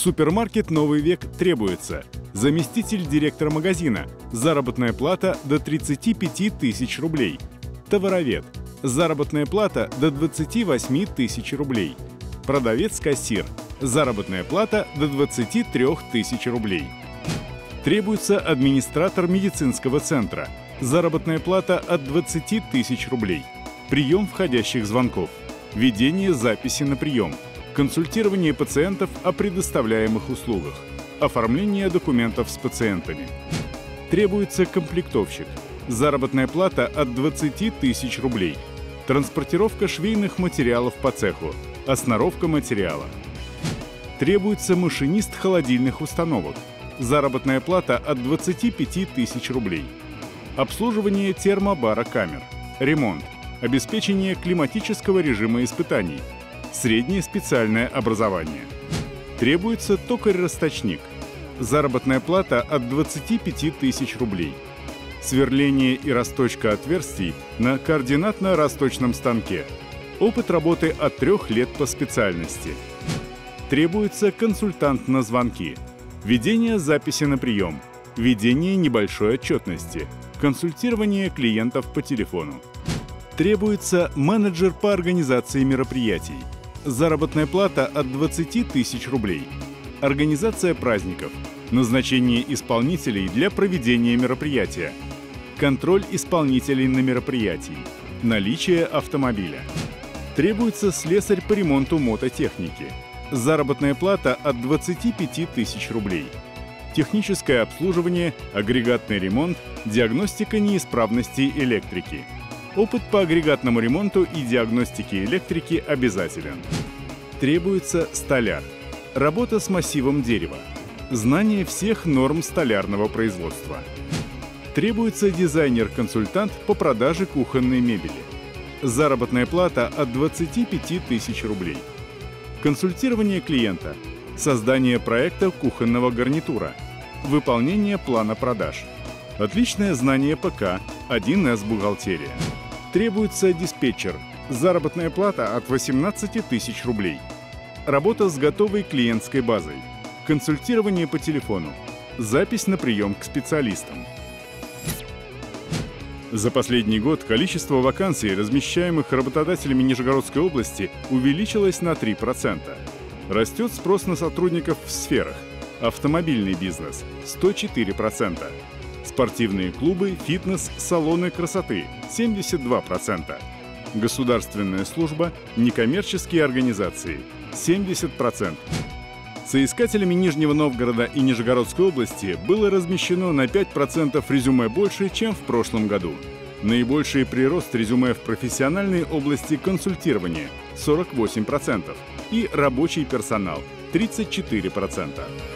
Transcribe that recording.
супермаркет «Новый век» требуется заместитель директора магазина, заработная плата до 35 тысяч рублей. Товаровед, заработная плата до 28 тысяч рублей. Продавец-кассир, заработная плата до 23 тысяч рублей. Требуется администратор медицинского центра, заработная плата от 20 тысяч рублей. Прием входящих звонков, ведение записи на прием, консультирование пациентов о предоставляемых услугах, оформление документов с пациентами. Требуется комплектовщик, заработная плата от 20 тысяч рублей. Транспортировка швейных материалов по цеху, осноровка материала. Требуется машинист холодильных установок, заработная плата от 25 тысяч рублей. Обслуживание термобара камер, ремонт, обеспечение климатического режима испытаний, среднее специальное образование. Требуется токарь-расточник, заработная плата от 25 тысяч рублей. Сверление и расточка отверстий на координатно-расточном станке. Опыт работы от 3 лет по специальности. Требуется консультант на звонки, ведение записи на прием, ведение небольшой отчетности, консультирование клиентов по телефону. Требуется менеджер по организации мероприятий, заработная плата от 20 тысяч рублей. Организация праздников, назначение исполнителей для проведения мероприятия, контроль исполнителей на мероприятии, наличие автомобиля. Требуется слесарь по ремонту мототехники, заработная плата от 25 тысяч рублей. Техническое обслуживание, агрегатный ремонт, диагностика неисправностей электрики. Опыт по агрегатному ремонту и диагностике электрики обязателен. Требуется столяр. Работа с массивом дерева. Знание всех норм столярного производства. Требуется дизайнер-консультант по продаже кухонной мебели. Заработная плата от 25 тысяч рублей. Консультирование клиента. Создание проекта кухонного гарнитура. Выполнение плана продаж. Отличное знание ПК, 1С бухгалтерия. Требуется диспетчер. Заработная плата от 18 тысяч рублей. Работа с готовой клиентской базой. Консультирование по телефону. Запись на прием к специалистам. За последний год количество вакансий, размещаемых работодателями Нижегородской области, увеличилось на 3%. Растет спрос на сотрудников в сферах: автомобильный бизнес – 104%, спортивные клубы, фитнес, салоны красоты – 72%, государственная служба, некоммерческие организации – 70%. Соискателями Нижнего Новгорода и Нижегородской области было размещено на 5% резюме больше, чем в прошлом году. Наибольший прирост резюме в профессиональной области консультирования – 48%, и рабочий персонал – 34%.